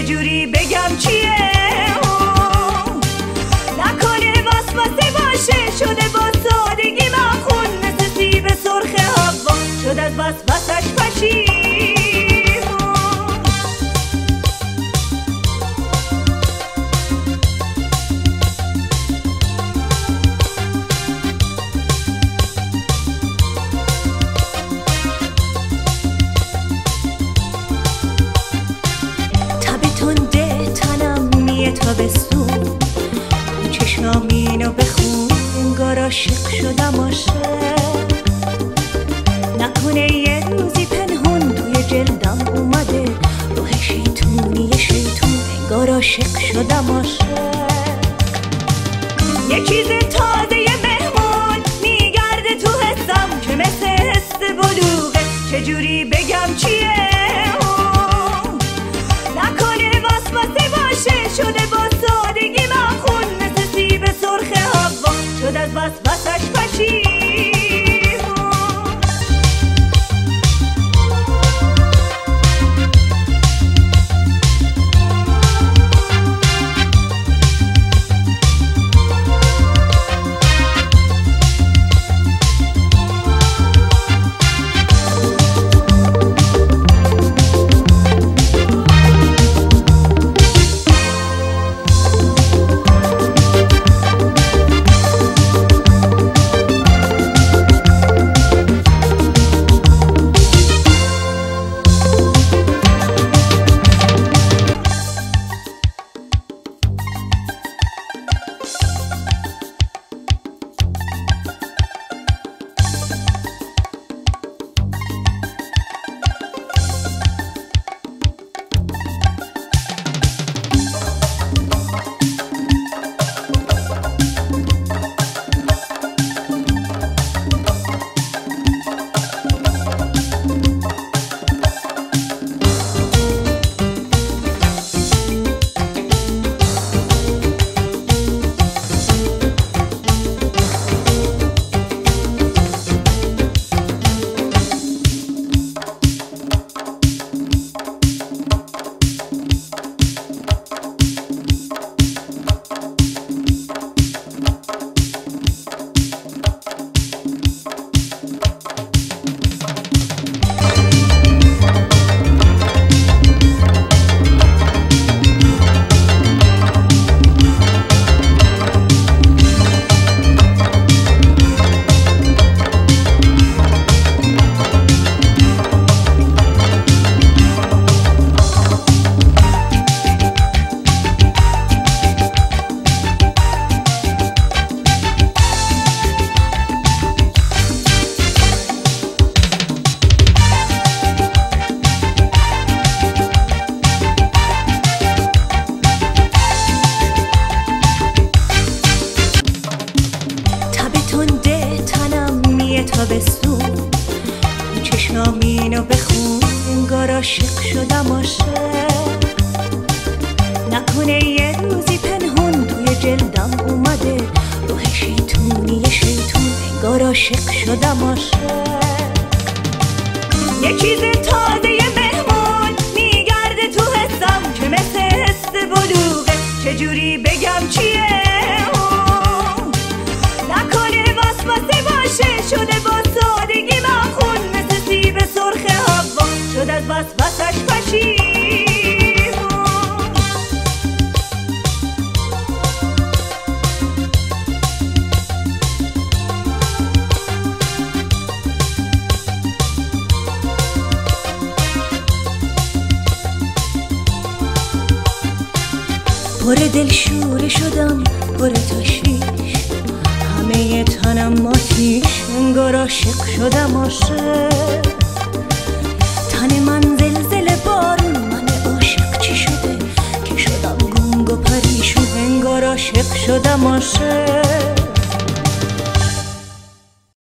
چجوری بگم چیه نکنه وسوسه باشه شده با سادگی مخون مثل سیب سرخ هوا شد از وسوسش پشیمون تابستون چشمامینو بخون انگار عاشق شدم عاشق نکنه یه روزی پنهون توی جلدم اومده روح شیطونی شیطون انگار عاشق شدم عاشق یه چیز تازه مهمون میگرده تو حسم که مثل حس بلوغه چجوری بگم چیه شده با سادگی مخون مثل سیب سرخ هوا شد از وسوسش پشیمون تابستون چشمامینو بخون انگار عاشق شدم عاشق نکنه یه روزی پنهون توی جلدم اومده روح شیطونی شیطون انگار عاشق شدم عاشق یه چیز تازه مهمون میگرده تو حسم که مثل حس بلوغه چجوری بگم چیه شده با سادگی مخون مثل سیب سرخ هوا شد از وسوسش پشیمون پر دل شوره شدم پر تشویش همه تنم آتیش انگار عاشق شدم عاشق تن من زلزله بارون من عاشق چی شده که شدم گنگ و پریشون انگار عاشق شدم عاشق